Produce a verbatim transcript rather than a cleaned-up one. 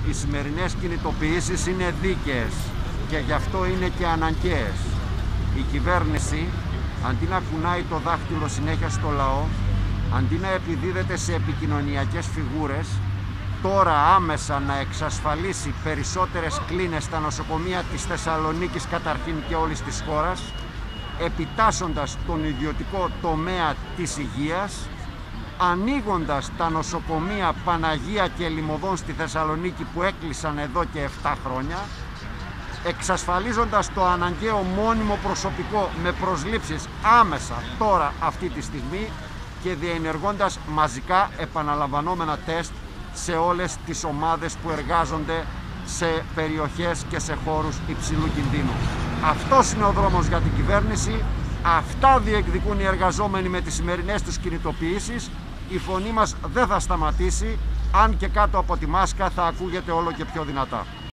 οι σημερινές κινητοποιήσεις είναι δίκαιες και γι' αυτό είναι και αναγκαίες. Η κυβέρνηση, αντί να κουνάει το δάχτυλο συνέχεια στο λαό, αντί να επιδίδεται σε επικοινωνιακές φιγούρες, τώρα άμεσα να εξασφαλίσει περισσότερες κλίνες στα νοσοκομεία της Θεσσαλονίκης καταρχήν και όλης της χώρας, επιτάσσοντας τον ιδιωτικό τομέα της υγείας, ανοίγοντας τα νοσοκομεία Παναγία και Λιμωδών στη Θεσσαλονίκη που έκλεισαν εδώ και επτά χρόνια, εξασφαλίζοντας το αναγκαίο μόνιμο προσωπικό με προσλήψεις άμεσα τώρα αυτή τη στιγμή και διενεργώντας μαζικά επαναλαμβανόμενα τεστ σε όλες τις ομάδες που εργάζονται σε περιοχές και σε χώρους υψηλού κινδύνου. Αυτός είναι ο δρόμος για την κυβέρνηση, αυτά διεκδικούν οι εργαζόμενοι με τις σημερινές τους κινητοποιήσεις. Η φωνή μας δεν θα σταματήσει, αν και κάτω από τη μάσκα θα ακούγεται όλο και πιο δυνατά.